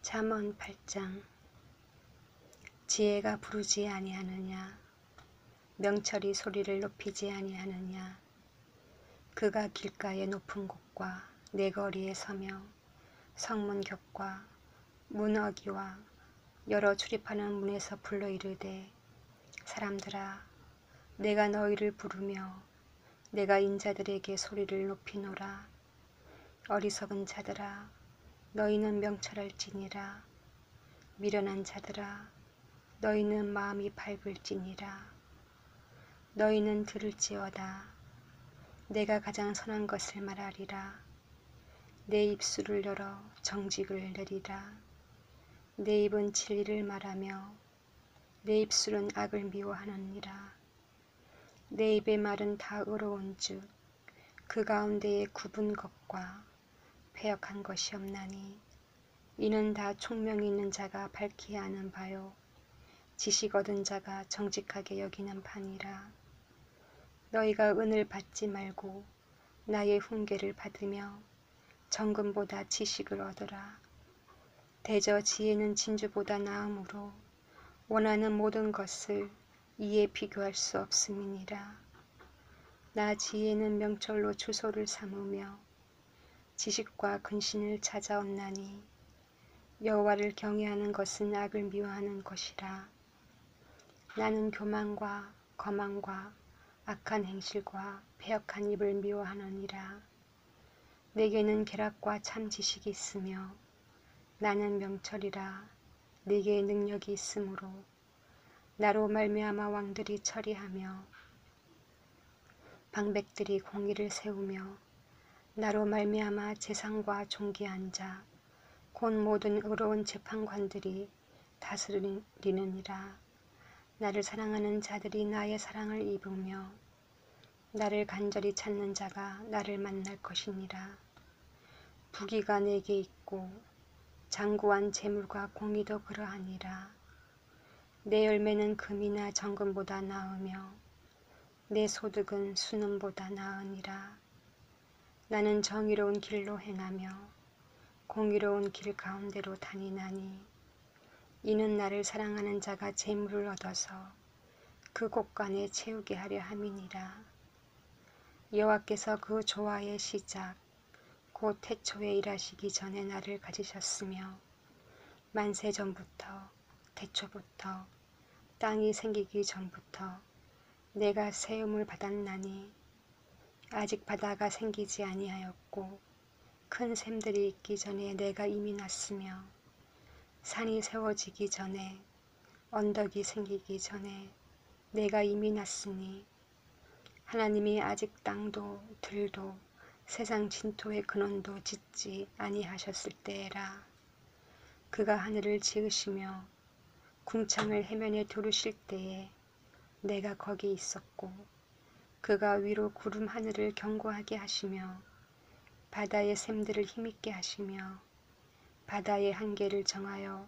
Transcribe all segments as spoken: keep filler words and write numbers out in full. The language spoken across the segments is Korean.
잠언 팔 장. 지혜가 부르지 아니하느냐, 명철이 소리를 높이지 아니하느냐. 그가 길가의 높은 곳과 내거리에 서며 성문 곁과 문 어귀와 여러 출입하는 문에서 불러 이르되, 사람들아, 내가 너희를 부르며 내가 인자들에게 소리를 높이노라. 어리석은 자들아, 너희는 명철할지니라. 미련한 자들아, 너희는 마음이 밝을지니라. 너희는 들을지어다. 내가 가장 선한 것을 말하리라. 내 입술을 열어 정직을 내리라. 내 입은 진리를 말하며 내 입술은 악을 미워하느니라. 내 입의 말은 다 의로운즉 그 가운데에 굽은 것과 패역한 것이 없나니, 이는 다 총명이 있는 자가 밝히 아는 바요, 지식 얻은 자가 정직하게 여기는 바니라. 너희가 은을 받지 말고 나의 훈계를 받으며 정금보다 지식을 얻으라. 대저 지혜는 진주보다 나음으로 원하는 모든 것을 이에 비교할 수 없음이니라. 나 지혜는 명철로 주소를 삼으며 지식과 근신을 찾아온나니, 여호와를 경외하는 것은 악을 미워하는 것이라. 나는 교만과 거만과 악한 행실과 패역한 입을 미워하느니라. 내게는 계략과 참 지식이 있으며 나는 명철이라. 내게 능력이 있으므로 나로 말미암아 왕들이 처리하며 방백들이 공의를 세우며 나로 말미암아 재상과 존귀한 자 곧 모든 의로운 재판관들이 다스리느니라. 나를 사랑하는 자들이 나의 사랑을 입으며 나를 간절히 찾는 자가 나를 만날 것이니라. 부귀가 내게 있고 장구한 재물과 공의도 그러하니라. 내 열매는 금이나 정금보다 나으며 내 소득은 순음보다 나으니라. 나는 정의로운 길로 행하며 공의로운 길 가운데로 다니나니, 이는 나를 사랑하는 자가 재물을 얻어서 그 곳간에 채우게 하려 함이니라. 여호와께서 그 조화의 시작 곧 태초에 일하시기 전에 나를 가지셨으며, 만세 전부터 태초부터 땅이 생기기 전부터 내가 세움을 받았나니, 아직 바다가 생기지 아니하였고 큰 샘들이 있기 전에 내가 이미 났으며, 산이 세워지기 전에 언덕이 생기기 전에 내가 이미 났으니, 하나님이 아직 땅도 들도 세상 진토의 근원도 짓지 아니하셨을 때에라. 그가 하늘을 지으시며 궁창을 해면에 두르실 때에 내가 거기 있었고, 그가 위로 구름 하늘을 견고하게 하시며 바다의 샘들을 힘있게 하시며 바다의 한계를 정하여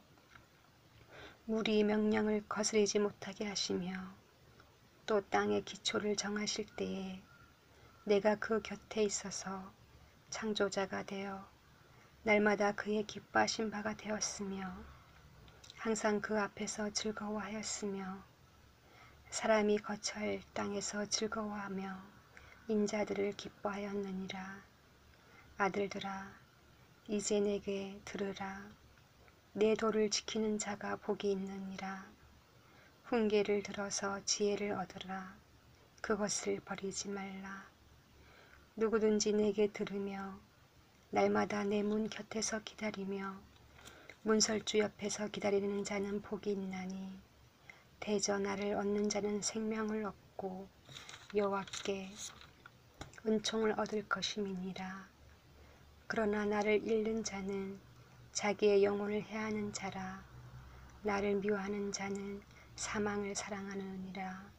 물이 명령을 거스르지 못하게 하시며 또 땅의 기초를 정하실 때에 내가 그 곁에 있어서 창조자가 되어 날마다 그의 기뻐하신 바가 되었으며 항상 그 앞에서 즐거워하였으며, 사람이 거처할 땅에서 즐거워하며 인자들을 기뻐하였느니라. 아들들아, 이제 내게 들으라. 내 도를 지키는 자가 복이 있느니라. 훈계를 들어서 지혜를 얻으라. 그것을 버리지 말라. 누구든지 내게 들으며 날마다 내 문 곁에서 기다리며 문설주 옆에서 기다리는 자는 복이 있나니, 대저 나를 얻는 자는 생명을 얻고 여호와께 은총을 얻을 것임이니라. 그러나 나를 잃는 자는 자기의 영혼을 해하는 자라. 나를 미워하는 자는 사망을 사랑하느니라.